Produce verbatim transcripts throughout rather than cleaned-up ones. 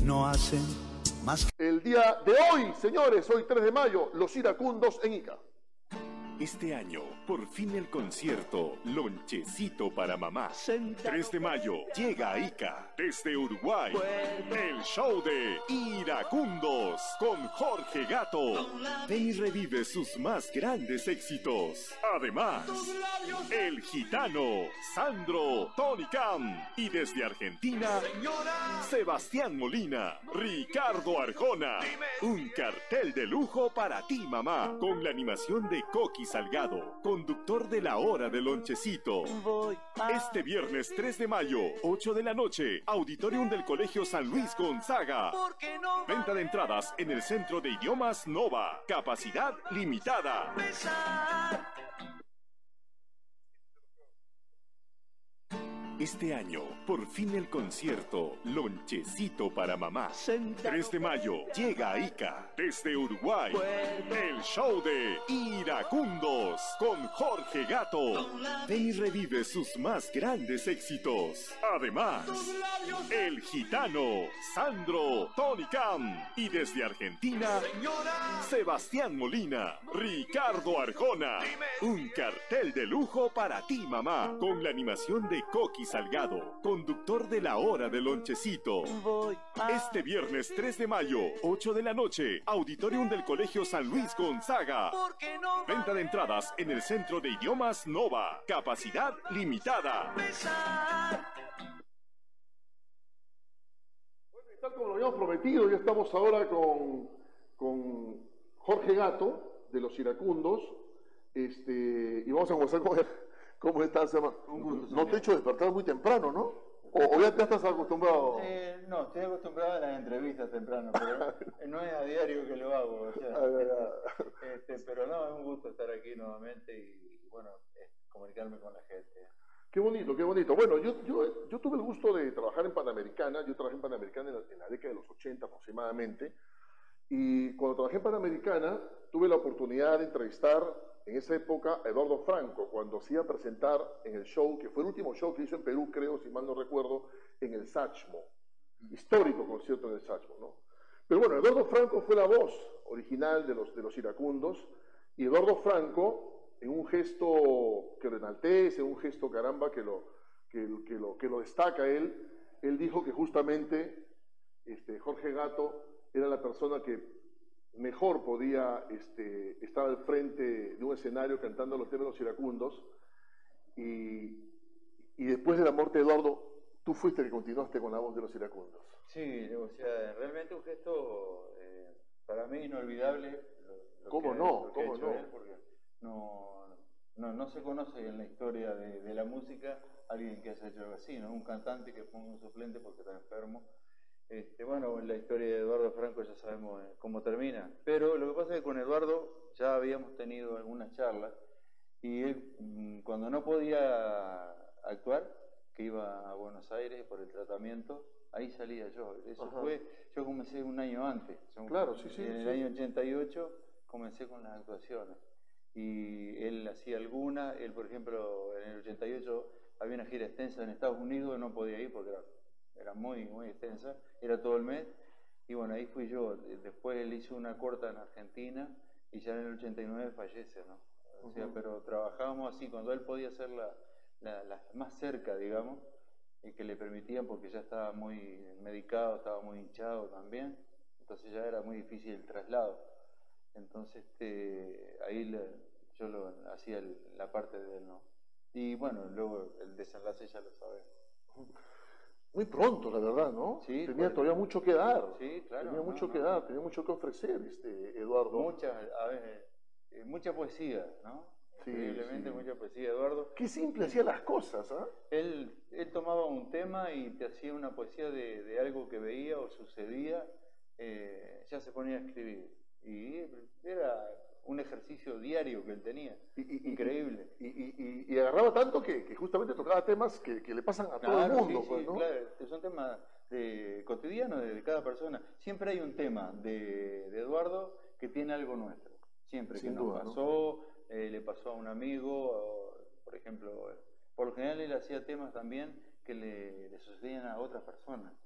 no hacen más. El día de hoy, señores, hoy tres de mayo, los iracundos en Ica. Este año, por fin el concierto Lonchecito para Mamá. tres de mayo, llega a Ica, desde Uruguay, el show de Iracundos con Jorge Gato. Ven y revive sus más grandes éxitos. Además, El Gitano, Sandro, Tony Khan. Y desde Argentina, Sebastián Molina, Ricardo Arjona. Un cartel de lujo para ti, mamá, con la animación de Coqui Salgado, conductor de La Hora del Lonchecito. Este viernes tres de mayo, ocho de la noche, Auditorium del Colegio San Luis Gonzaga. Venta de entradas en el Centro de Idiomas Nova. Capacidad limitada. Este año, por fin el concierto Lonchecito para Mamá. tres de mayo, llega a Ica, desde Uruguay, el show de Iracundos con Jorge Gato. Ven y revive sus más grandes éxitos. Además, El Gitano, Sandro, Tony Khan. Y desde Argentina, Sebastián Molina, Ricardo Arjona. Un cartel de lujo para ti, mamá, con la animación de Coqui Salgado, conductor de La Hora del Lonchecito. Este viernes tres de mayo, ocho de la noche, Auditorium del Colegio San Luis Gonzaga. Venta de entradas en el Centro de Idiomas Nova. Capacidad limitada. Bueno, y tal como lo habíamos prometido, ya estamos ahora con, con Jorge Gato, de los Iracundos, este, y vamos a conversar con él. ¿Cómo estás, Emma? Un gusto, no te he hecho despertar muy temprano, ¿no? ¿O, o ya te estás acostumbrado? Eh, no, estoy acostumbrado a las entrevistas temprano, pero no es a diario que lo hago. O sea, este, pero no, es un gusto estar aquí nuevamente y, bueno, eh, comunicarme con la gente. Qué bonito, qué bonito. Bueno, yo, yo, yo tuve el gusto de trabajar en Panamericana. Yo trabajé en Panamericana en la, en la década de los ochenta aproximadamente. Y cuando trabajé en Panamericana, tuve la oportunidad de entrevistar en esa época a Eduardo Franco, cuando se iba a presentar en el show, que fue el último show que hizo en Perú, creo, si mal no recuerdo, en el Sachmo. Histórico concierto en el Sachmo, ¿no? Pero bueno, Eduardo Franco fue la voz original de los, de los Iracundos, y Eduardo Franco, en un gesto que lo enaltece, un gesto caramba que lo, que, que lo, que lo destaca él, él dijo que justamente este, Jorge Gato era la persona que mejor podía este, estar al frente de un escenario cantando los temas de los iracundos, y, y después de la muerte de Eduardo, tú fuiste el que continuaste con la voz de los iracundos. Sí, o sea, realmente un gesto eh, para mí inolvidable. Lo, lo ¿Cómo que, no? lo que ¿Cómo no? él, porque no, no, no se conoce en la historia de, de la música alguien que haya hecho algo así, ¿no? Un cantante que ponga un suplente porque está enfermo. Este, bueno, la historia de Eduardo Franco ya sabemos eh, cómo termina, pero lo que pasa es que con Eduardo ya habíamos tenido algunas charlas y él, mmm, cuando no podía actuar, que iba a Buenos Aires por el tratamiento, ahí salía yo. Eso Ajá. fue, yo comencé un año antes. Yo, claro, sí, sí. En el sí. año ochenta y ocho comencé con las actuaciones y él hacía alguna. Él, por ejemplo, en el ochenta y ocho había una gira extensa en Estados Unidos, no podía ir porque era era muy, muy extensa, era todo el mes, y bueno, ahí fui yo. Después él hizo una corta en Argentina, y ya en el ochenta y nueve fallece, ¿no? O sea, uh-huh. Pero trabajábamos así, cuando él podía hacer la, la, la más cerca, digamos, y que le permitían, porque ya estaba muy medicado, estaba muy hinchado también, entonces ya era muy difícil el traslado. Entonces, este, ahí le, yo lo, hacía el, la parte de él, ¿no? Y bueno, luego el desenlace ya lo sabemos. Muy pronto, la verdad, ¿no? Sí, tenía pues, todavía mucho que dar. Sí, claro. Tenía no, mucho no, que no. dar, tenía mucho que ofrecer, este, Eduardo. Mucha, a ver, eh, mucha poesía, ¿no? Sí, Increíblemente sí. mucha poesía, Eduardo. Qué simple hacía las cosas, ¿ah? ¿eh? Él, él tomaba un tema y te hacía una poesía de, de algo que veía o sucedía, eh, ya se ponía a escribir. Y era un ejercicio diario que él tenía, y, y, increíble. Y, y, y, y agarraba tanto que, que justamente tocaba temas que, que le pasan a claro, todo el mundo. Sí, pues, sí, ¿no? Claro, son temas de, cotidianos de cada persona. Siempre hay un tema de, de Eduardo que tiene algo nuestro. Siempre Sin que nos duda, pasó, ¿no? eh, le pasó a un amigo, o, por ejemplo, por lo general él hacía temas también que le, le sucedían a otras personas.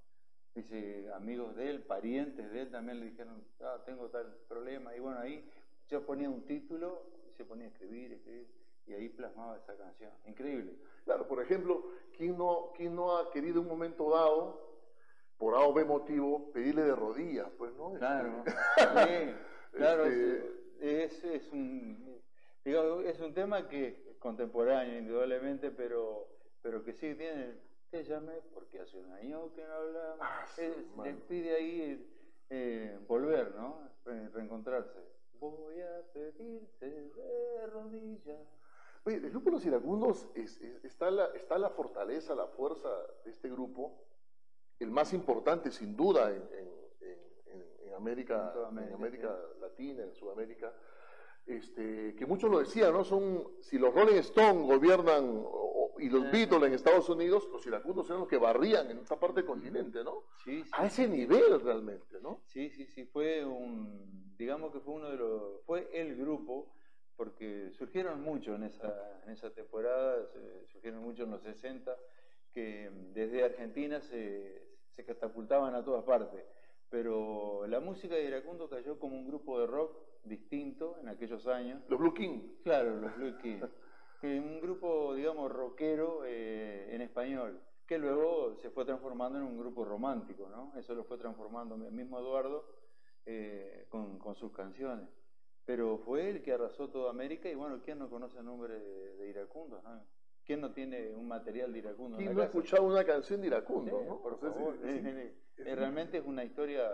Dice, amigos de él, parientes de él también le dijeron, ah, tengo tal problema. Y bueno, ahí yo ponía un título y se ponía a escribir, escribir, y ahí plasmaba esa canción. Increíble. Claro, por ejemplo, ¿quién no, quién no ha querido en un momento dado, por A o B motivo, pedirle de rodillas? Pues, ¿no? Claro, Este, sí, claro, este, es, es, es un, digamos, es un tema que es contemporáneo, indudablemente, pero, pero que sí tiene, te llamé porque hace un año que no hablamos, Ah, sí, es, mano. les pide ahí eh, volver, ¿no? Re- reencontrarse. Voy a pedirte de rodillas. Oye, el grupo Los Iracundos es, es- está, la, está la fortaleza, la fuerza de este grupo, el más importante sin duda en, en- en- en- en América, En toda en América, América Latina, en Sudamérica, este, que muchos lo decían, ¿no? Son, si los Rolling Stones gobiernan o- o- y los Ajá. Beatles en Estados Unidos, los iracundos eran los que barrían en esta parte del continente, ¿no? Sí, sí, A ese sí. nivel realmente, ¿no? Sí, sí, sí, fue un, digamos que fue uno de los, fue el grupo, porque surgieron mucho en esa, en esa temporada, se- surgieron mucho en los sesenta, que desde Argentina se, se catapultaban a todas partes, pero la música de Iracundo cayó como un grupo de rock distinto en aquellos años. Los Blue King. Claro, los Blue Keys, que un grupo, digamos, rockero eh, en español, que luego se fue transformando en un grupo romántico, ¿no? Eso lo fue transformando el mismo Eduardo eh, con, con sus canciones. Pero fue él que arrasó toda América y bueno, ¿quién no conoce el nombre de, de Iracundo, no? ¿Quién no tiene un material de Iracundo en ¿Quién la no ha casa? escuchado una canción de Iracundo, Sí, no? por O sea, favor. sí, sí, Eh, sí. eh, realmente es una historia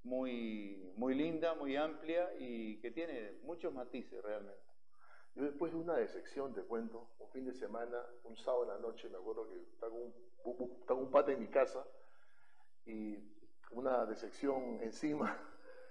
muy, muy linda, muy amplia y que tiene muchos matices realmente. Yo después de una decepción, te cuento, un fin de semana, un sábado en la noche, me acuerdo que estaba un, bu- bu- estaba un pata en mi casa y una decepción encima.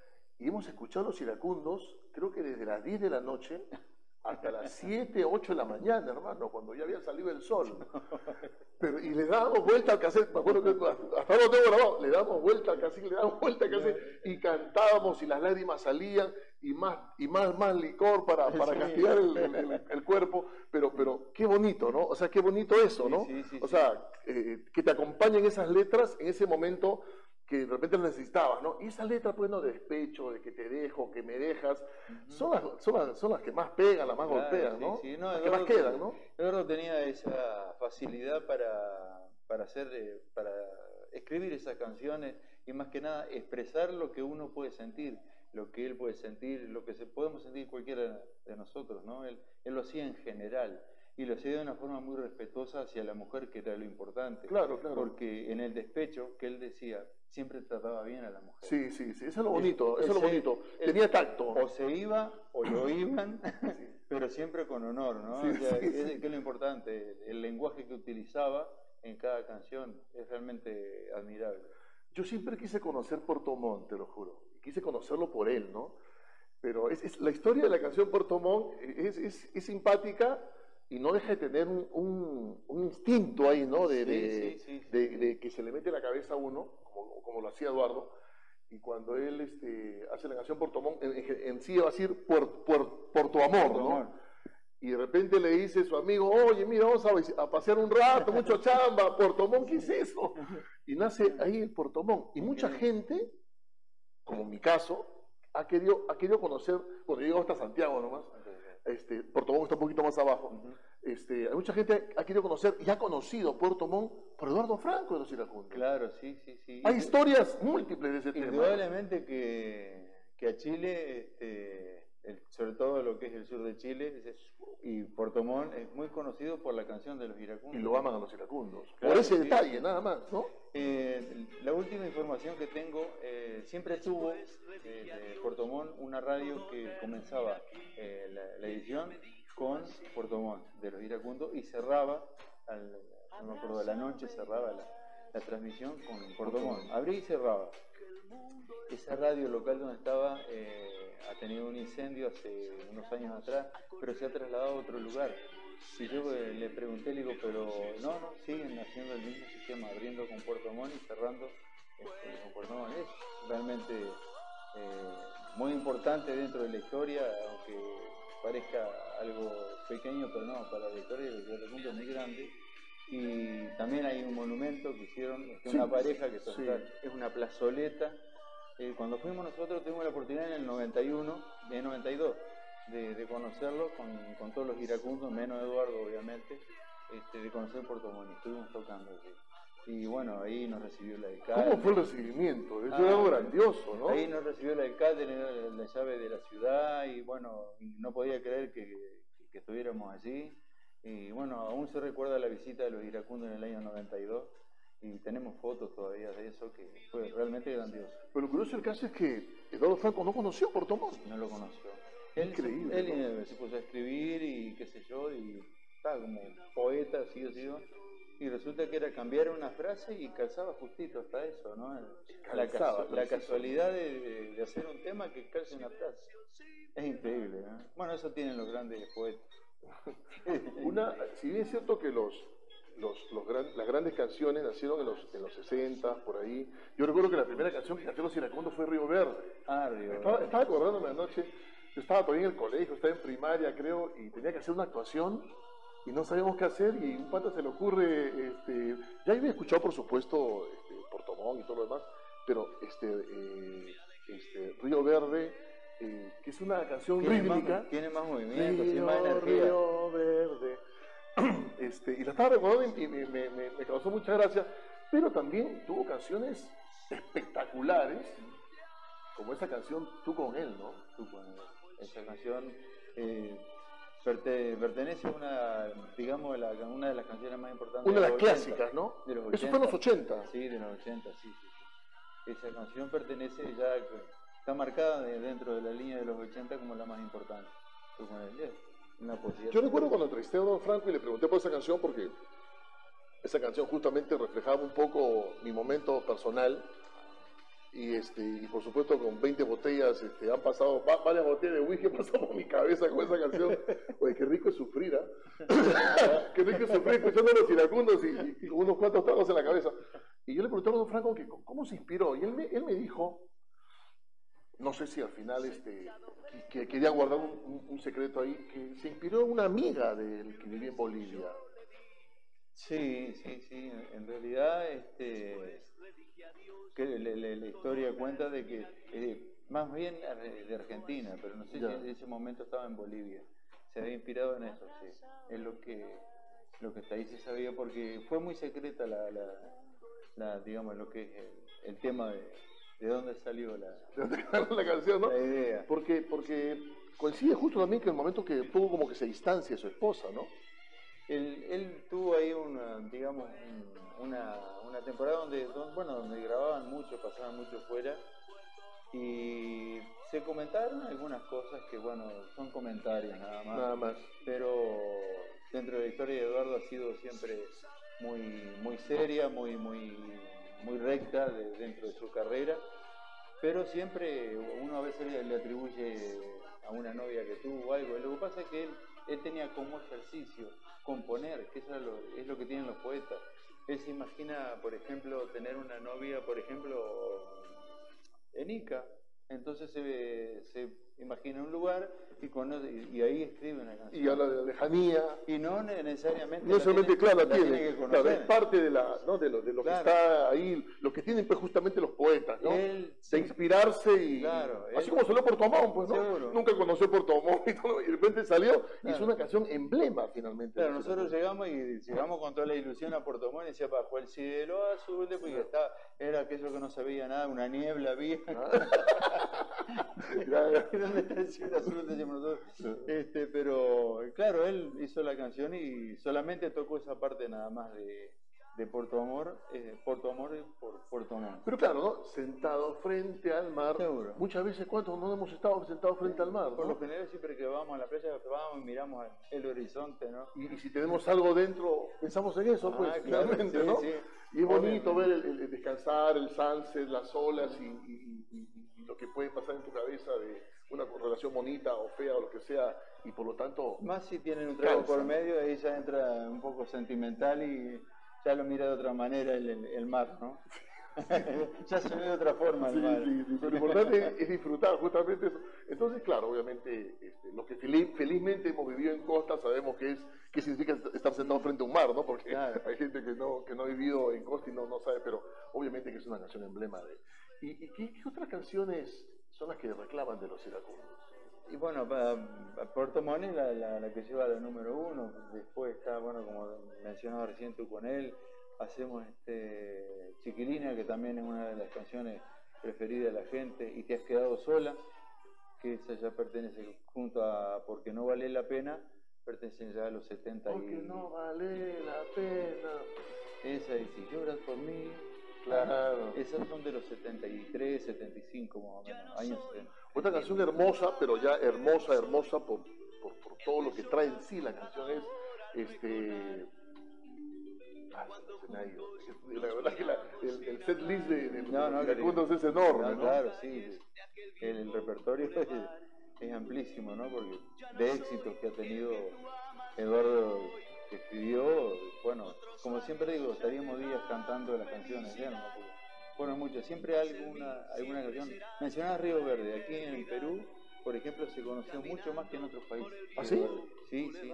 Y hemos escuchado Los Iracundos, creo que desde las diez de la noche hasta las siete, ocho de la mañana, hermano, cuando ya había salido el sol. Pero, y le dábamos vuelta al cassette, me acuerdo que hasta ahora lo tengo grabado, le dábamos vuelta al cassette, le dábamos vuelta al cassette y cantábamos y las lágrimas salían y más, y más, más licor para, para Sí. castigar el, el- el- el cuerpo, pero, pero qué bonito, ¿no? O sea, qué bonito eso, Sí, ¿no? sí, sí, o sí. sea, eh, que te acompañen esas letras en ese momento que de repente las necesitabas, ¿no? Y esas letras, pues, ¿no? De despecho, de que te dejo, que me dejas, son, las, son, las, son las que más pegan, las más Claro, golpean, sí, ¿no? sí. No, las que más Eduardo- quedan, ¿no? Eduardo tenía esa facilidad para, para hacer, eh, para escribir esas canciones y más que nada expresar lo que uno puede sentir, lo que él puede sentir, lo que se, podemos sentir cualquiera de nosotros, ¿no? Él, él lo hacía en general y lo hacía de una forma muy respetuosa hacia la mujer, que era lo importante. Claro, claro. Porque en el despecho que él decía, siempre trataba bien a la mujer. Sí, sí, sí, eso es lo bonito, El- eso es lo ese- bonito. el- Tenía tacto. O se iba o lo iban, pero siempre con honor, ¿no? Sí, O sea, sí, que, sí. que es lo importante, el, el lenguaje que utilizaba en cada canción es realmente admirable. Yo siempre quise conocer Puerto Montt, te lo juro. Y quise conocerlo por él, ¿no? Pero es, es- la historia de la canción Puerto Montt es, es, es simpática y no deja de tener un, un- un instinto ahí, ¿no? De, Sí, de- sí, sí, sí. de- de que se le mete en la cabeza a uno, como, como lo hacía Eduardo. Y cuando él este, hace la canción Puerto Montt, en, en- en sí va a decir por, por, por tu amor, Por tu ¿no? amor. Y de repente le dice a su amigo, oye, mira, vamos a, a pasear un rato, mucho chamba, Puerto Montt, ¿qué es eso? Y nace ahí el Puerto Montt. Y mucha gente, como en mi caso, ha querido, ha querido conocer, bueno, yo llego hasta Santiago nomás, este, Puerto Montt está un poquito más abajo, Ujú. este, hay mucha gente ha querido conocer y ha conocido Puerto Montt por Eduardo Franco de los Iracundos. Claro, sí, sí, sí. Hay Y- historias múltiples de ese tema. Indudablemente que, que a Chile, este, el- sobre todo lo que es el sur de Chile, es- y Puerto Montt es muy conocido por la canción de los iracundos. Y lo aman a los iracundos. Claro, por ese sí. detalle, nada más, ¿no? Eh, la última información que tengo, eh, siempre tuvo eh, de Puerto Montt una radio que comenzaba eh, la, la edición con Puerto Montt de los iracundos y cerraba, al, no me acuerdo, de la noche cerraba la, la transmisión con Puerto Montt. Abría y cerraba. Esa radio local donde estaba eh, ha tenido un incendio hace unos años atrás, pero se ha trasladado a otro lugar. Y yo eh, le pregunté, le digo, pero no, no, siguen haciendo el mismo sistema, abriendo con Puerto Montt y cerrando este, con Puerto Montt. Es realmente eh, muy importante dentro de la historia, aunque parezca algo pequeño, pero no, para la historia del Iracundos es muy grande. Y también hay un monumento que hicieron, que Sí, una pareja que sí. es una plazoleta. Eh, cuando fuimos nosotros tuvimos la oportunidad en el noventa y uno, en el noventa y dos, de, de conocerlo con, con todos los iracundos, menos Eduardo obviamente, este, de conocer Puerto Montt. Estuvimos tocando allí. Y bueno, ahí nos recibió el alcalde. ¿Cómo fue el recibimiento? Eso Ah, era algo grandioso, ¿no? Ahí nos recibió el alcalde, le dio la llave de la ciudad y bueno, no podía creer que, que estuviéramos allí. Y bueno, aún se recuerda la visita de los iracundos en el año noventa y dos y tenemos fotos todavía de eso que fue realmente grandioso. Pero lo curioso del caso es que Eduardo Franco no conoció Puerto Montt. No lo conoció. Él, Increíble, Él ¿no? eh, se puso a escribir y qué sé yo, y estaba como poeta, así o así. Y resulta que era cambiar una frase y calzaba justito hasta eso, ¿no? La, Calzaba, casu- la preciso. casualidad de, de- de hacer un tema que calce una frase. Es increíble, ¿no? Bueno, eso tienen los grandes poetas. Una, si bien es cierto que los, los, los gran- las grandes canciones nacieron en los, en los sesenta, por ahí. Yo recuerdo que la primera canción que canté los iracundos fue Río Verde. Ah, Río. Estaba, estaba acordándome anoche, yo estaba todavía en el colegio, estaba en primaria creo, y tenía que hacer una actuación y no sabíamos qué hacer y un pata se le ocurre, este, ya había escuchado por supuesto este, Puerto Montt y todo lo demás, pero este, eh, este, Río Verde, eh, que es una canción Tiene rítmica. más, tiene más movimiento, tiene Río, más energía. Río Verde. Este, y la estaba recordando y me, me- me- me causó mucha gracia, pero también tuvo canciones espectaculares, como esa canción Tú con él, ¿no? Tú con él. Esa canción eh, perte- pertenece a una, digamos, la- una de las canciones más importantes. Una de las los ochenta, clásicas, ¿no? de los Eso fue en los ochenta. ochenta. Sí, de los ochenta, sí, sí, sí. Esa canción pertenece ya, está marcada de- dentro de la línea de los ochenta como la más importante. Tú con él, es una poesía. Yo recuerdo cuando entrevisté a Don Franco y le pregunté por esa canción porque esa canción justamente reflejaba un poco mi momento personal y este y por supuesto con veinte botellas este, han pasado va- varias botellas de whisky han pasado por mi cabeza con esa canción. Oye, qué rico es sufrir, ¿ah? Qué rico es sufrir escuchando a los iracundos y, y- y con unos cuantos tragos en la cabeza. Y yo le pregunté a Don Franco que cómo se inspiró y él me, él me dijo, no sé si al final este, que, que quería guardar un, un- un secreto ahí, que se inspiró en una amiga del que vivía en Bolivia. Sí, sí, sí. En realidad, este, que le- le- la historia cuenta de que, eh, más bien de Argentina, pero no sé Ya. si en ese momento estaba en Bolivia. Se había inspirado en eso, sí. Es lo que, lo que hasta ahí se sabía, porque fue muy secreta la, la, la, digamos, lo que es el, el tema de, de dónde salió la, La canción, ¿no? la idea. Porque, porque coincide justo también que el momento que tuvo como que se distancia de su esposa, ¿no? Él, él tuvo ahí una, digamos, un- una, una temporada donde, don- bueno, donde grababan mucho, pasaban mucho fuera y se comentaron algunas cosas que, bueno, son comentarios nada más, Nada más. pero dentro de la historia de Eduardo ha sido siempre muy, muy seria, muy, muy, muy recta de- dentro de su carrera, pero siempre uno a veces le, le atribuye a una novia que tuvo algo. Lo que pasa es que él, él tenía como ejercicio componer, que eso es lo, es lo que tienen los poetas. Él se imagina, por ejemplo, tener una novia, por ejemplo, en Ica. Entonces se, se imagina un lugar y, conoce, y, y ahí escribe una canción. Y habla de la lejanía. Y no necesariamente. No la solamente, tiene- claro, la la tiene. que Claro, conocer. es parte de, la, ¿no? de lo, de lo Claro. que está ahí, lo que tienen pues justamente los poetas, ¿no? Él, De inspirarse y... Claro, así él- como salió Puerto Montt, pues, ¿no? Seguro. Nunca conoció Puerto Montt y, todo, y de repente salió y Claro. hizo una canción emblema finalmente. Claro, nosotros llegamos y llegamos con toda la ilusión a Puerto Montt y decía bajo el cielo azul, después que estaba, era aquello que no se veía nada, una niebla había. Ya, ya. ¿Dónde está el cielo azul? Decíamos nosotros. Este, pero claro, él hizo la canción y solamente tocó esa parte nada más de, de Puerto Amor, eh, Puerto Amor y por Puerto Montt. Pero claro, ¿no? Sentado frente al mar. Seguro. Muchas veces, ¿cuántos no hemos estado sentados frente al mar, Por lo ¿no? general siempre que vamos a la playa, vamos y miramos el horizonte, ¿no? Y, y si tenemos algo dentro, pensamos en eso, pues, Ah, claro, finalmente, sí, ¿no? sí. Y es bonito Obviamente. ver el, el descansar, el sunset, las olas y, y- y- y- y lo que puede pasar en tu cabeza de una relación bonita o fea o lo que sea, y por lo tanto, Más si tienen un trago Cansa. por medio, ahí ya entra un poco sentimental y ya lo mira de otra manera el, el- el mar, ¿no? Ya se ve de otra forma el Sí, mar. sí, sí, pero lo importante es disfrutar justamente eso. Entonces, claro, obviamente, este, los que feliz, felizmente hemos vivido en costa sabemos qué es qué significa estar sentado frente a un mar, ¿no? Porque Claro. hay gente que no, que no ha vivido en costa y no, no sabe, pero obviamente que es una canción emblema de... ¿Y, y qué, qué otras canciones son las que reclaman de los iracundos? Y bueno, para, para Puerto Montt es la, la, la que lleva la número uno. Después está, bueno, como mencionaba recién tú con él, hacemos este Chiquilina, que también es una de las canciones preferidas de la gente, y Te has quedado sola, que esa ya pertenece junto a Porque no vale la pena, pertenecen ya a los setenta. Porque y... no vale la pena. Esa, y Si lloras por mí. Claro. Esas son de los setenta y tres, setenta y cinco más o menos, años setenta. Otra canción hermosa, pero ya hermosa, hermosa por, por, por todo lo que trae en sí la canción es este. Ah, se me ha ido. La verdad que la, el, el set list de, de No, no, los iracundos es enorme, no, ¿no? Claro, sí. El, el repertorio es, es amplísimo, ¿no? Porque de éxitos que ha tenido Eduardo, que escribió, bueno, como siempre digo, estaríamos días cantando las canciones de él, ¿no? Porque fueron muchas. Siempre hay alguna, alguna canción. Mencionaba Río Verde. Aquí en Perú, por ejemplo, se conoció mucho más que en otros países. ¿Ah, Río sí? Verde. Sí, sí.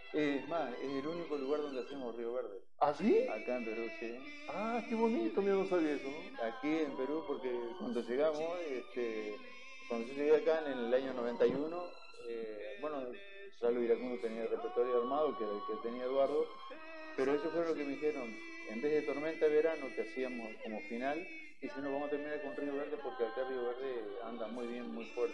Es más, es el único lugar donde hacemos Río Verde. ¿Ah, sí? Acá en Perú, sí. Ah, qué bonito, mira, no sabía eso, ¿no? Aquí en Perú, porque cuando llegamos, este, cuando yo llegué acá en el año noventa y uno, eh, bueno, ya lo Iracundo tenía el repertorio armado, que era el que tenía Eduardo, pero ellos fueron lo que me dijeron, en vez de Tormenta de Verano, que hacíamos como final, y si no, vamos a terminar con Río Verde, porque acá Río Verde anda muy bien, muy fuerte.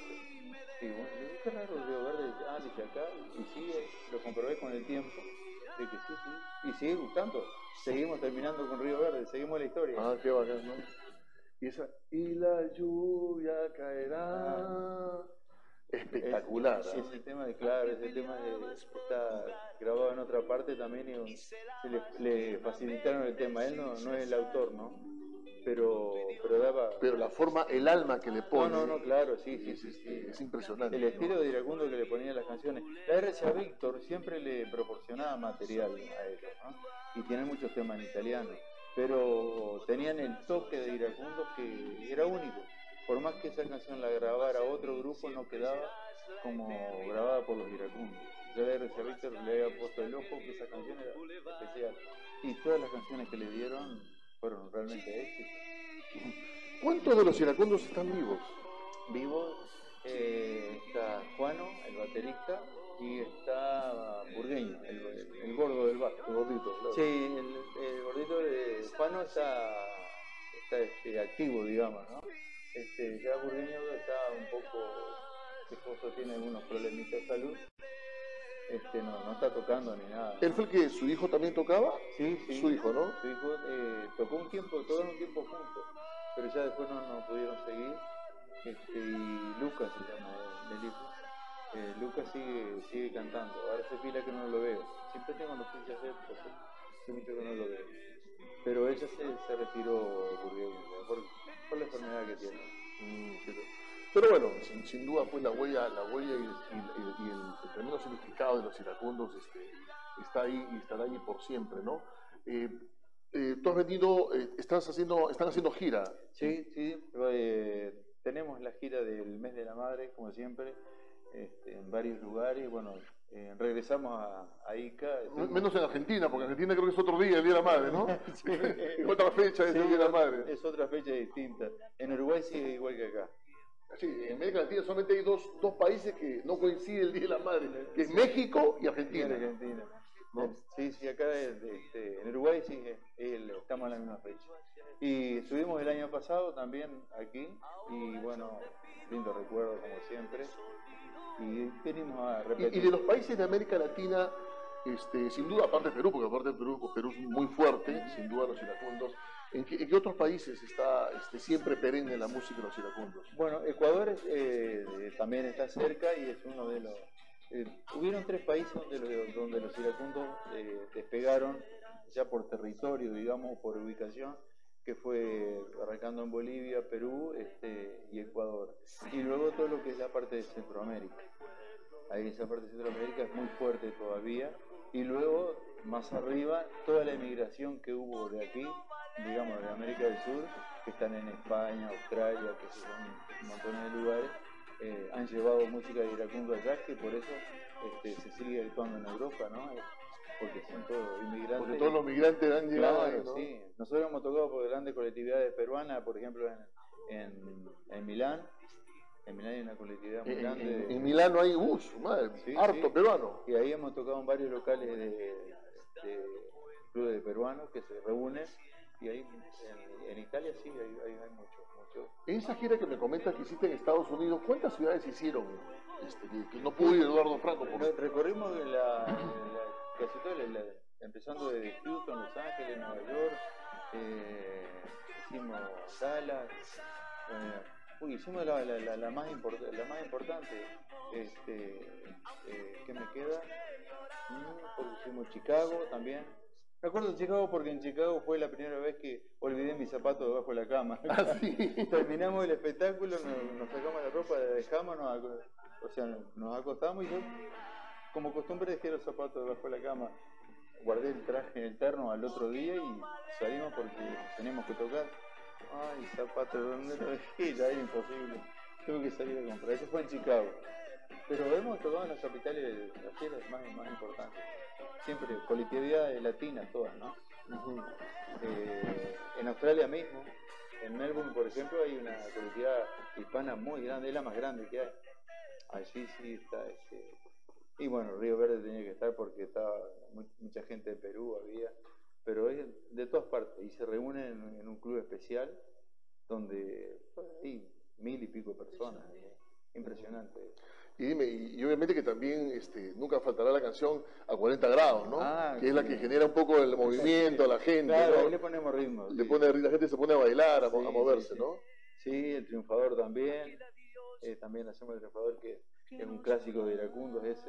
Y bueno, digo, qué raro Río Verde, ah, dice acá, y sí, eh, lo comprobé con el tiempo, de que sí, sí, y sigue gustando. Seguimos terminando con Río Verde, seguimos la historia. Ah, qué bacán, ¿no? Y esa, y la lluvia caerá. Ah. Espectacular. Es, ¿eh? ese tema, de, claro, ese tema de, está grabado en otra parte también y se le, le facilitaron el tema. Él no, no es el autor, ¿no? Pero, pero daba... Pero la forma, el alma que le pone. No, no, no, claro, sí, sí, es, sí, es, sí. es impresionante. El estilo de Iracundo que le ponía a las canciones. La R C A Víctor siempre le proporcionaba material a ellos, ¿no? Y tienen muchos temas en italiano. Pero tenían el toque de Iracundo que era único. Por más que esa canción la grabara otro grupo, no quedaba como grabada por los iracundos. Yo a R C A Víctor le había puesto el ojo que esa canción era especial. Y todas las canciones que le dieron fueron realmente éxitos. ¿Cuántos de los iracundos están vivos? Vivo eh, está Juano, el baterista, y está Burgueño, el, el, el gordo del bajo. El gordito, claro. Sí, el, el gordito de Juano está, está este, activo, digamos, ¿no? Este, ya Burgueño está un poco, su esposo tiene algunos problemitas de salud, este, no, no está tocando ni nada. ¿Él fue el que su hijo también tocaba? Sí, sí. Su hijo, ¿no? Su hijo eh, tocó un tiempo, tocaron un tiempo juntos, pero ya después no, no pudieron seguir. Este, y Lucas se llama el, el hijo. Eh, Lucas sigue, sigue cantando. Ahora se fila que no lo veo. Siempre tengo noticias de él, pero hace mucho que no lo veo. Pero ella se, se retiró Burgueño, por, por la enfermedad que tiene. Mm, pero, pero bueno, sin, sin duda, pues la huella, la huella y, y, y, y el, el tremendo significado de los iracundos este, está ahí y estará ahí por siempre, ¿no? Eh, eh, tú has venido, eh, estás haciendo, están haciendo gira. Sí, sí. Eh, tenemos la gira del mes de la madre, como siempre, este, en varios lugares. Bueno, eh, regresamos a, a Ica. Estuvimos... Menos en Argentina, porque en Argentina creo que es otro día, el Día de la Madre, ¿no? Sí. Es otra fecha, es Sí, el Día de la Madre. Es otra fecha distinta. En Uruguay sigue igual que acá. Sí, en América Latina solamente hay dos, dos países que no coincide el Día de la Madre, que es México y Argentina. Sí, Argentina. ¿No? Sí, sí, acá este, en Uruguay sí, el, estamos en la misma fecha. Y estuvimos el año pasado también aquí, y bueno, lindo recuerdo como siempre. Y venimos a repetir. Y, y de los países de América Latina, este, sin duda, aparte de Perú, porque aparte de Perú, Perú es muy fuerte, sin duda los iracundos. ¿En qué, en qué otros países está este, siempre perenne la música de los iracundos? Bueno, Ecuador es, eh, también está cerca y es uno de los... Eh, hubieron tres países donde los, donde los iracundos eh, despegaron ya por territorio, digamos, por ubicación, que fue arrancando en Bolivia, Perú este, y Ecuador. Y luego todo lo que es la parte de Centroamérica. Ahí esa parte de Centroamérica es muy fuerte todavía. Y luego, más arriba, toda la emigración que hubo de aquí digamos, de América del Sur, que están en España, Australia, que son un montón de lugares, eh, han llevado música de iracundo allá, que por eso este, se sigue actuando en Europa, ¿no? Porque son todos inmigrantes. Porque todos los migrantes han llegado Claro, ahí, ¿no? sí. Nosotros hemos tocado por grandes colectividades peruanas, por ejemplo, en, en, en Milán. En Milán hay una colectividad muy En, grande. en, de, en Milán hay, uh, su madre, sí, harto sí. peruano. Y ahí hemos tocado en varios locales de, de clubes de peruanos que se reúnen. Y ahí en, en Italia sí, hay, hay, hay mucho, mucho. En esa gira que me comentas que hiciste en Estados Unidos, ¿cuántas ciudades hicieron? Este, que, que no pudo ir Eduardo Franco. Por... No, recorrimos la, la, casi toda la, la, empezando de Houston, Los Ángeles, Nueva York, eh, hicimos Dallas, eh, uy, hicimos la, la, la, la, más import, la más importante, este, eh, ¿qué me queda? Mm, porque hicimos Chicago también. Me acuerdo de Chicago porque en Chicago fue la primera vez que olvidé mis zapatos debajo de la cama. ¿Ah, sí? Terminamos el espectáculo, nos, nos sacamos la ropa, la dejamos, nos, o sea, nos acostamos y yo, como costumbre, dejé los zapatos debajo de la cama. Guardé el traje en el terno al otro día y salimos porque teníamos que tocar. Ay, zapatos, ¿dónde lo dejé? Ya era imposible. Tuve que salir a comprar. Eso fue en Chicago. Pero hemos tocado en las capitales, las tierras más, más importantes. Siempre colectividades latinas todas, ¿no? Uh-huh. eh, en Australia mismo, en Melbourne, por ejemplo, hay una colectividad hispana muy grande, es la más grande que hay. Allí sí está este... Y bueno, Río Verde tenía que estar porque estaba muy, mucha gente de Perú, había, pero es de todas partes y se reúnen en, en un club especial donde pues, hay mil y pico de personas. ¿eh? Impresionante. Y dime, y, y obviamente que también este, nunca faltará la canción A cuarenta grados, ¿no? Ah, que es sí. la que genera un poco el movimiento a la gente, claro, ¿no? ahí le ponemos ritmo. Le sí. pone, la gente se pone a bailar, a, Sí, a moverse, sí, sí. ¿no? Sí, El Triunfador también. Eh, también hacemos El Triunfador, que es un clásico de Iracundo ese.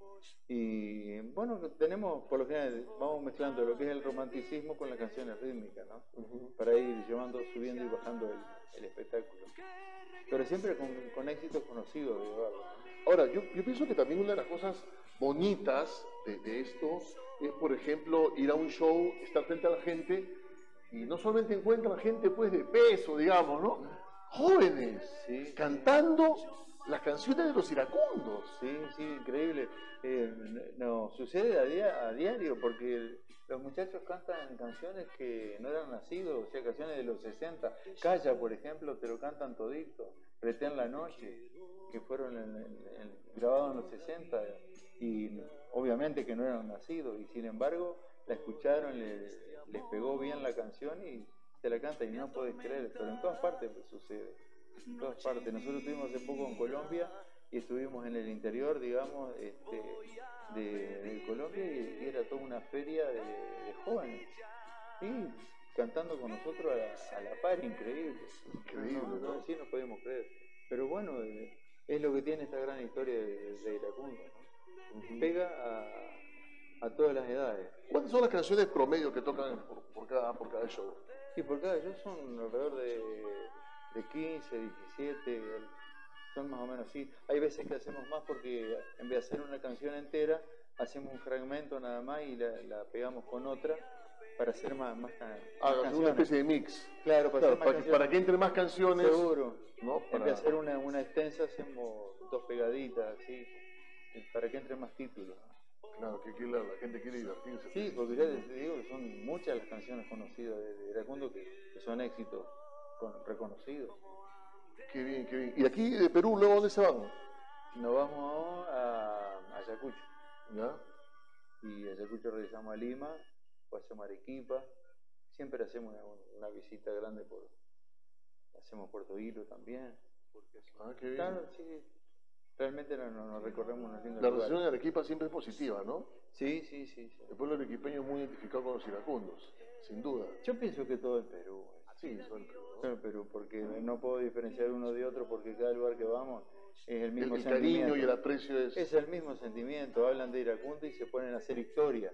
Y bueno, tenemos, por lo general, vamos mezclando lo que es el romanticismo con las canciones rítmicas, ¿no? Uh-huh. Para ir llevando, subiendo y bajando el, el espectáculo. Pero siempre con, con éxitos conocidos, digamos. Ahora, yo, yo pienso que también una de las cosas bonitas de, de esto es, por ejemplo, ir a un show, estar frente a la gente y no solamente encuentran gente pues de peso, digamos, ¿no? Jóvenes, sí, cantando las canciones de los iracundos. Sí, sí, increíble. Eh, no, sucede a, dia a diario porque los muchachos cantan canciones que no eran nacidos, o sea, canciones de los sesenta. Calla, por ejemplo, te lo cantan todito. Pretén la noche, que fueron en, en, en, grabados en los sesenta y obviamente que no eran nacidos y sin embargo la escucharon, les, les pegó bien la canción y te la cantan y no podés creer, pero en todas partes sucede. En todas partes. Nosotros estuvimos hace poco en Colombia y estuvimos en el interior, digamos, este, de, de Colombia y, y era toda una feria de, de jóvenes. Y cantando con nosotros a la, a la par, increíble. Increíble, no, no, ¿no? Sí, no podemos creer. Pero bueno, eh, es lo que tiene esta gran historia de, de Iracundo, ¿no? Uh-huh. Pega a, a todas las edades. ¿Cuántas son las canciones promedio que tocan por, por, cada, por cada show? Sí, por cada show son alrededor de, de quince, diecisiete, son más o menos así. Hay veces que hacemos más porque en vez de hacer una canción entera, hacemos un fragmento nada más y la, la pegamos con otra para hacer más, más, más ah, canciones. Una especie de mix. Claro, para, claro, hacer más para, canciones. Para que entre más canciones. Seguro. ¿No? Para... En vez de hacer una, una extensa, hacemos dos pegaditas, así, para que entre más títulos. Claro, que, que la, la gente quiere divertirse. Sí, porque ya les digo que son muchas las canciones conocidas de, de Iracundo que, que son éxitos con, reconocidos. Qué bien, qué bien. ¿Y aquí de Perú, luego dónde se van? Nos vamos a, a Ayacucho. ¿Ya? Y de Ayacucho regresamos a Lima, o hacemos Arequipa. Siempre hacemos una, una visita grande por... Hacemos Puerto Hilo también. Porque ah, qué bien. Claro, sí. Realmente nos no, no recorremos unos lindos La lugares. recepción de Arequipa siempre es positiva, ¿no? Sí, sí, sí, sí. El pueblo arequipeño es muy identificado con los iracundos, sin duda. Yo pienso que todo el Perú. Sí, todo el Perú, ¿no? Todo el Perú, porque no puedo diferenciar uno de otro porque cada lugar que vamos es el mismo el, el sentimiento. cariño y el aprecio es... Es el mismo sentimiento. Hablan de Iracundo y se ponen a hacer historia.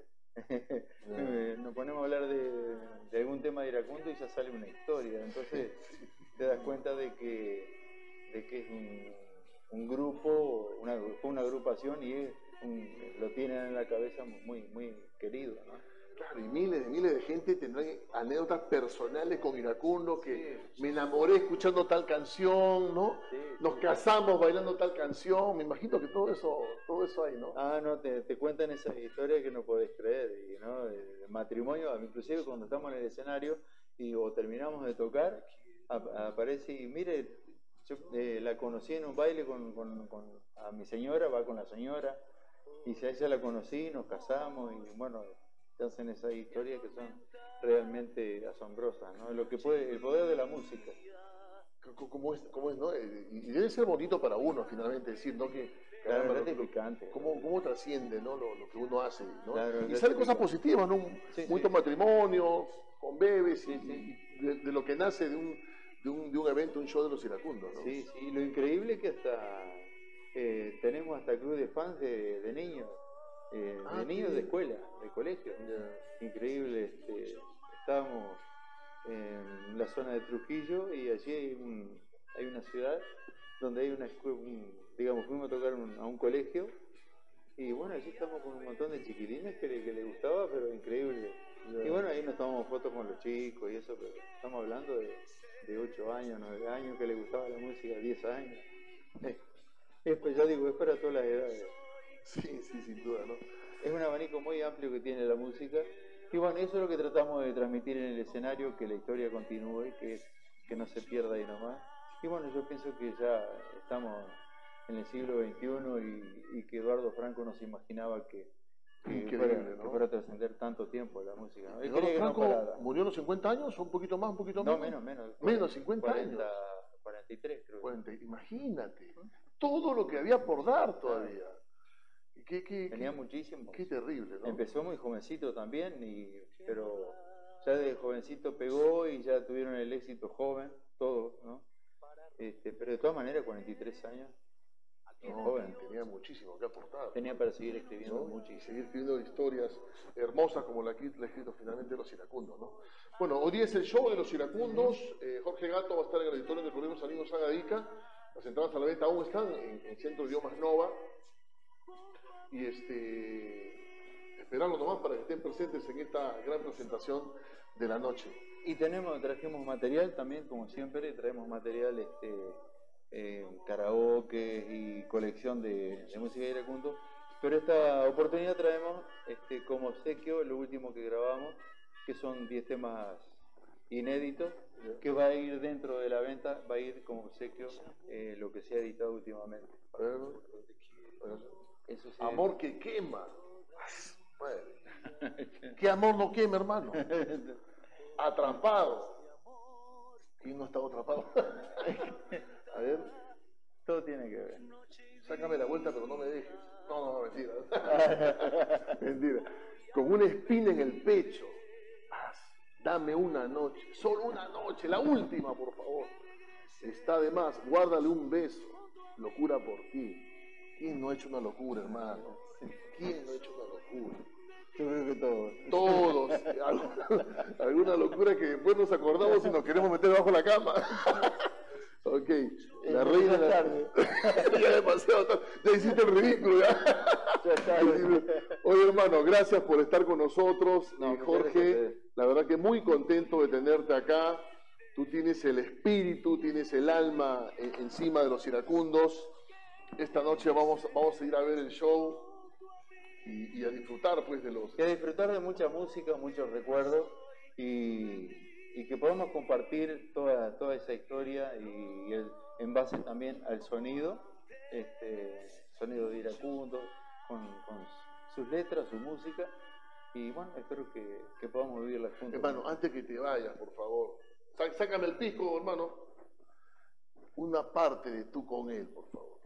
No. Nos ponemos a hablar de, de algún tema de Iracundo y ya sale una historia. Entonces te das cuenta de que, de que es un, un grupo, una, fue una agrupación y es un, lo tienen en la cabeza muy, muy querido, ¿no? Claro, y miles de miles de gente tendrán anécdotas personales con Iracundo, que me enamoré escuchando tal canción, ¿no? Sí, Nos sí. casamos bailando tal canción, me imagino que todo eso, todo eso hay, ¿no? Ah, no, te, te cuentan esas historias que no podés creer, y, ¿no? De, de matrimonio, inclusive cuando estamos en el escenario y o terminamos de tocar, ap- aparece y mire, yo eh, la conocí en un baile con, con, con a mi señora, va con la señora, y si a ella la conocí, nos casamos, y bueno, te hacen esas historias que son realmente asombrosas, ¿no? Lo que puede, el poder de la música. C- ¿Cómo es, cómo es, no? Eh, Y debe ser bonito para uno, finalmente, decir, ¿no? Que, Claro, caramba, es lo- lo- gratificante. cómo, cómo trasciende, ¿no? Lo, lo que uno hace, ¿no? Claro, es Y salen cosas gratificante. positivas, ¿no? Un- Sí, Muchos sí. matrimonios, con bebés, Sí, y, sí. y de, de lo que nace de un, de, un, de un evento, un show de los iracundos, ¿no? Sí, sí, lo increíble es que hasta eh, tenemos hasta club de fans de, de niños, eh, Ah, de qué niños de bien. escuela, de colegio. Ya. Increíble, este, estábamos en la zona de Trujillo y allí hay, un, hay una ciudad donde hay una escuela, digamos, fuimos a tocar un- a un colegio y bueno, allí estamos con un montón de chiquilines que le, que le gustaba, pero increíble. Y bueno, ahí nos tomamos fotos con los chicos y eso, pero estamos hablando de, de ocho años, nueve años, que le gustaba la música, diez años. Es, pues, ya digo, es para todas las edades. Sí, sí, sin duda, ¿no? Es un abanico muy amplio que tiene la música. Y bueno, eso es lo que tratamos de transmitir en el escenario, que la historia continúe, que, que no se pierda ahí nomás. Y bueno, yo pienso que ya estamos en el siglo veintiuno y, y que Eduardo Franco no se imaginaba que, que Increíble, fuera, ¿no? que fuera a trascender tanto tiempo la música, ¿no? Él Eduardo quería que no Franco parara. murió a los cincuenta años, un poquito más, un poquito No, menos. menos, menos. Menos, cincuenta cuarenta, años. cuarenta y tres, creo. cuarenta, imagínate, todo lo que había por dar todavía. Qué, qué, Tenía qué- muchísimo. qué terrible, ¿no? Empezó muy jovencito también, y, pero ya de jovencito pegó y ya tuvieron el éxito joven, todos, ¿no? Este, pero de todas maneras, cuarenta y tres años, No, joven. tenía muchísimo que aportar. Tenía para seguir escribiendo ¿no? muchísimo. Seguir escribiendo historias hermosas como la que la ha escrito finalmente los iracundos, ¿no? Bueno, hoy día es el show de los iracundos. eh, Jorge Gato va a estar en el auditorio del Colegio Salino Sagadica. Las entradas a la venta aún están en el Centro de Idiomas Nova. Y este, esperarlo nomás para que estén presentes en esta gran presentación de la noche. Y tenemos, trajimos material también, como siempre, traemos material, este, eh, karaoke y colección de, de música de iracundo. Pero esta oportunidad traemos este, como obsequio lo último que grabamos, que son diez temas inéditos, que va a ir dentro de la venta, va a ir como obsequio eh, lo que se ha editado últimamente. A ver, a ver. Eso sí. Amor que quema. Madre. ¿Qué amor no quema, hermano? Atrapado. ¿Quién no ha estado atrapado? A ver, Todo tiene que ver. sácame la vuelta, pero no me dejes. No, no, mentira. Mentira. Con una espina en el pecho. Dame una noche, solo una noche, la última, por favor. Está de más, guárdale un beso. Locura por ti. ¿Quién no ha hecho una locura, hermano? ¿Quién no ha hecho una locura? Yo creo que todos. Todos. Alguna, alguna locura que después nos acordamos y nos queremos meter bajo la cama. Ok. La reina de la tarde. Ya demasiado tarde. Ya hiciste el ridículo, ya. Ya está. Oye, hermano, gracias por estar con nosotros. No, Y muchas gracias a Jorge, ustedes. la verdad que muy contento de tenerte acá. Tú tienes el espíritu, tienes el alma en- encima de los iracundos. Esta noche vamos, vamos a ir a ver el show y, y a disfrutar pues de los... Y a disfrutar de mucha música, muchos recuerdos, y, y que podamos compartir toda, toda esa historia y el, en base también al sonido, este sonido de iracundo, con, con sus letras, su música, y bueno, espero que, que podamos vivirla juntos. Hermano, antes que te vayas, por favor, sá- sácame el pisco, hermano. Una parte de tú con él, por favor.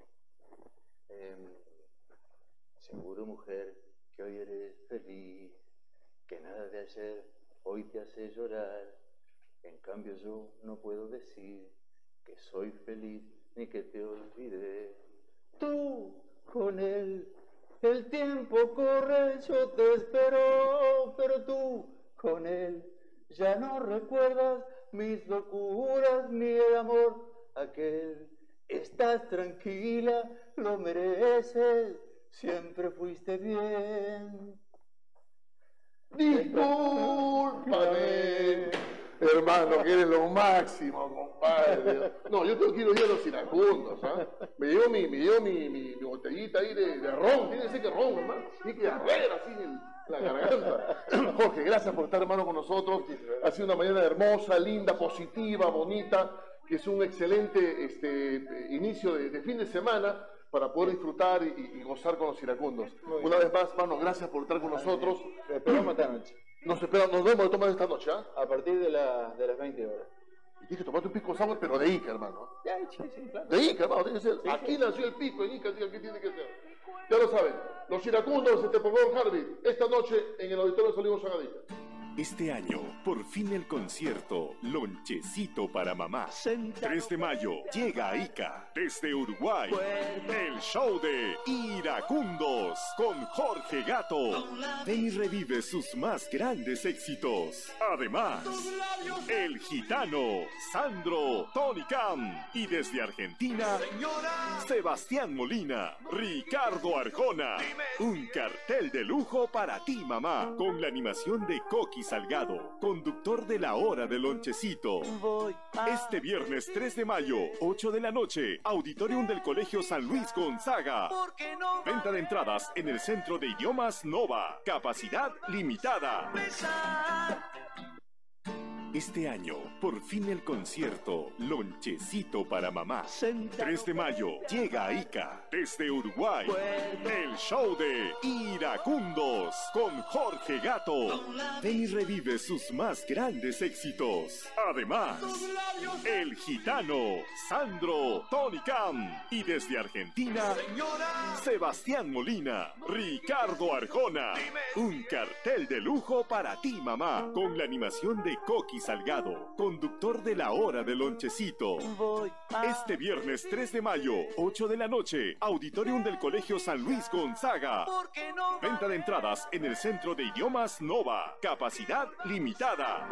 Em, seguro, mujer, que hoy eres feliz, que nada de ayer hoy te hace llorar. En cambio yo no puedo decir que soy feliz ni que te olvidé. Tú con él, el tiempo corre, yo te espero, pero tú con él ya no recuerdas mis locuras ni el amor aquel. Estás tranquila, lo mereces, siempre fuiste bien. ¡Disco! hermano, que eres lo máximo, compadre. No, yo tengo que ir hoy a los iracundos, ¿ah? Me llevo mi, me llevo mi, mi, mi botellita ahí de, de ron, tiene que ser que ron, hermano. Tiene que arder así en la garganta. Jorge, gracias por estar, hermano, con nosotros. Ha sido una mañana hermosa, linda, positiva, bonita, que es un excelente este, inicio de, de fin de semana para poder disfrutar y, y gozar con los iracundos. Una vez más, hermano, gracias por estar con nosotros. Te esperamos esta noche. Nos, espera, nos vemos de tomar esta noche, ¿ah? A partir de, la, de las veinte horas. Y tienes que tomarte un pisco sour, pero de Ica, hermano. Ya, sí, sí, claro. De Ica, hermano, tiene que ser. Sí, Aquí sí. nació el pisco, en Ica, ¿qué tiene que ser? Ya lo saben. Los iracundos, este, por favor, Harvey, esta noche en el Auditorio San Luis Gonzaga. Este año, por fin el concierto Lonchecito para Mamá. tres de mayo, llega a Ica, desde Uruguay, el show de Iracundos con Jorge Gato. Ven y revive sus más grandes éxitos. Además, El Gitano, Sandro, Tony Cam. Y desde Argentina, Sebastián Molina, Ricardo Arjona. Un cartel de lujo para ti, mamá, con la animación de Coqui Salgado, conductor de La Hora del Lonchecito. Este viernes tres de mayo, ocho de la noche, Auditorium del Colegio San Luis Gonzaga. Venta de entradas en el Centro de Idiomas Nova. Capacidad limitada. Este año, por fin el concierto Lonchecito para Mamá. tres de mayo, llega a Ica, desde Uruguay, el show de Iracundos con Jorge Gato. Ven y revive sus más grandes éxitos. Además, El Gitano, Sandro, Tony Cam. Y desde Argentina, Sebastián Molina, Ricardo Arjona. Un cartel de lujo para ti, mamá, con la animación de Coqui Salgado, conductor de La Hora del Lonchecito. Este viernes tres de mayo, ocho de la noche, Auditorium del Colegio San Luis Gonzaga. Venta de entradas en el Centro de Idiomas Nova. Capacidad limitada.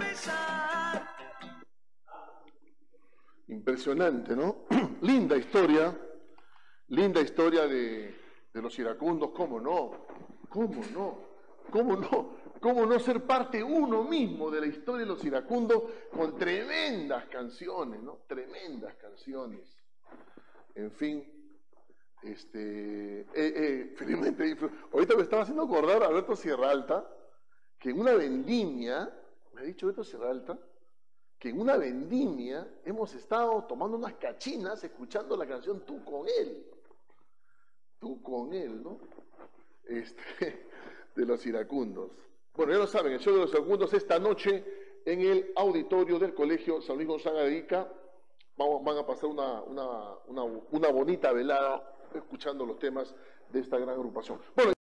Impresionante, ¿no? Linda historia, linda historia de, de los iracundos, ¿cómo no? ¿Cómo no? ¿Cómo no? ¿Cómo no ser parte uno mismo de la historia de los iracundos con tremendas canciones, ¿no? Tremendas canciones. En fin, este, eh, eh, felizmente, ahorita me estaba haciendo acordar a Alberto Sierra Alta, que en una vendimia, me ha dicho Alberto Sierra Alta, que en una vendimia hemos estado tomando unas cachinas escuchando la canción Tú con él. Tú con él, ¿no? Este, de los iracundos. Bueno, ya lo saben, el show de los iracundos esta noche en el auditorio del Colegio San Luis Gonzaga de Ica. Vamos, van a pasar una, una, una, una bonita velada escuchando los temas de esta gran agrupación. Bueno,